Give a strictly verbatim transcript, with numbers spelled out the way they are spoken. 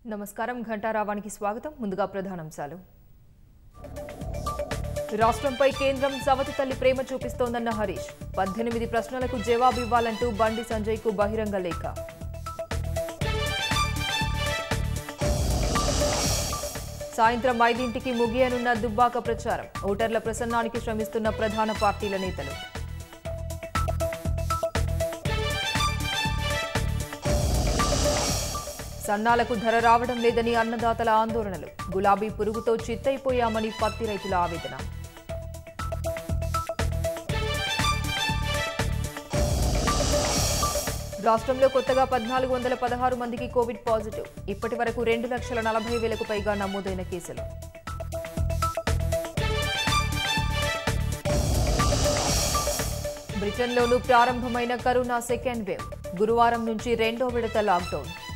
నమస్కారం ఘంటారావానికి స్వాగతం ముందుగా ప్రధానాంశాలు రాష్ట్రంపై కేంద్రం సవతి తల్లి ప్రేమ చూపిస్తోందన్న హరీష్ పద్దెనిమిది ప్రశ్నలకు జవాబు ఇవ్వాలంటూ బండి సంజయ్కు బహిరంగ లేఖ సాయంత్రం ఐదింటికి ముగియనున్న దుబ్బాక ప్రచారం ఓటర్ల ప్రసన్నానికి శ్రమిస్తున్న ప్రధాన పార్టీల నేతలు సన్నాలకు ధర రావడం లేదని అన్నదాతల ఆందోళనలు గులాబీ పురుగుతో చిత్తైపోయామని పత్తి రైతుల ఆవేదన రాష్ట్రంలో కొత్తగా పద్నాలుగు వందల పదహారు మందికి కోవిడ్ పాజిటివ్ ఇప్పటి వరకు రెండు లక్షల నలభై వేలకు పైగా నమోదైన కేసులు బ్రిటన్లోనూ ప్రారంభమైన కరోనా సెకండ్ వేవ్ గురువారం నుంచి రెండో విడత లాక్డౌన్